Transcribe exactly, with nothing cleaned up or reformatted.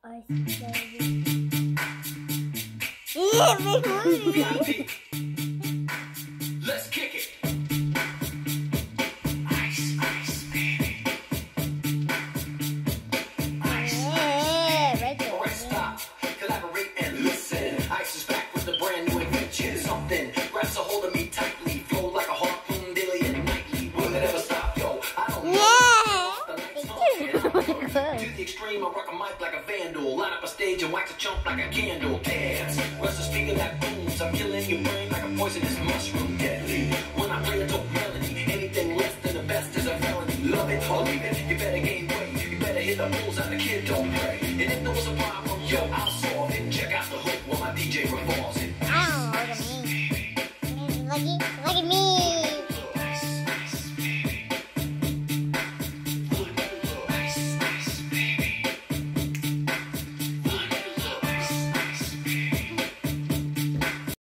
Ice baby. Yeah, big movie. Let's kick it. Ice, ice, baby. Ice, Yeah, right there. Alright, stop, collaborate and listen. Ice is back with a brand new invention. Something grabs a hold of me tightly, flow like a harpoon daily and nightly. Will it ever stop, yo? I don't know. Yeah. To the extreme, I rock a mic like a vandal. Light up a stage and wax a chump like a candle. Dance, rest a speaker that booms. I'm killing your brain like a poisonous mushroom. Deadly, when I play a dope melody. Anything less than the best is a felony. Love it or leave it, you better gain weight. You better hit the bullseye, the kid don't play. And if there was a problem, yo, I'll